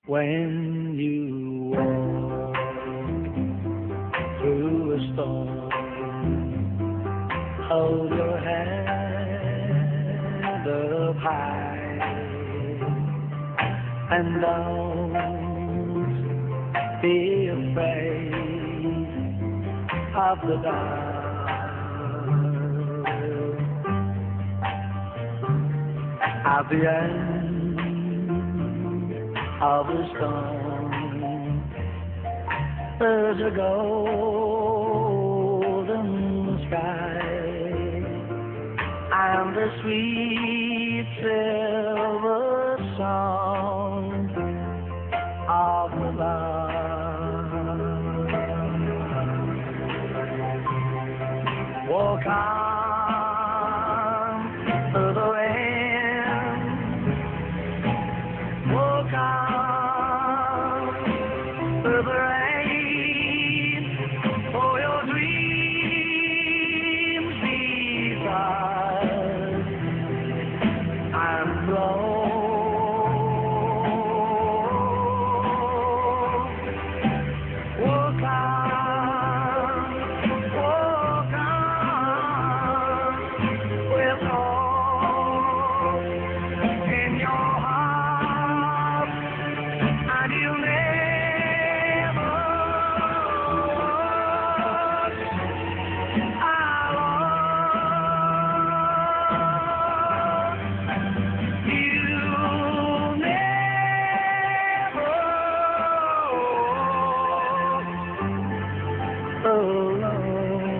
When you walk through a storm, hold your head up high and don't be afraid of the dark. At the end of the storm, there's a golden sky and a sweet silver song of love. Walk on through the wind, walk on through the rain, for your dreams beside and blow. Walk on with all in your heart, and you'll never walk alone. You'll never walk alone.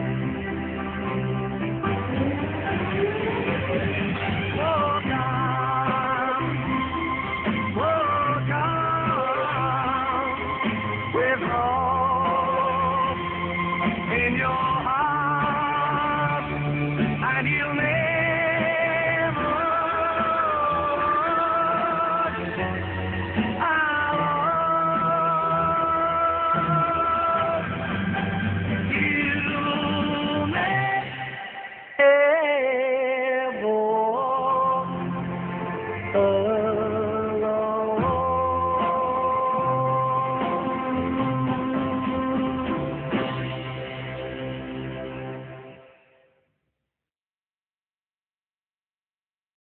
Walk on with hope in your heart, and you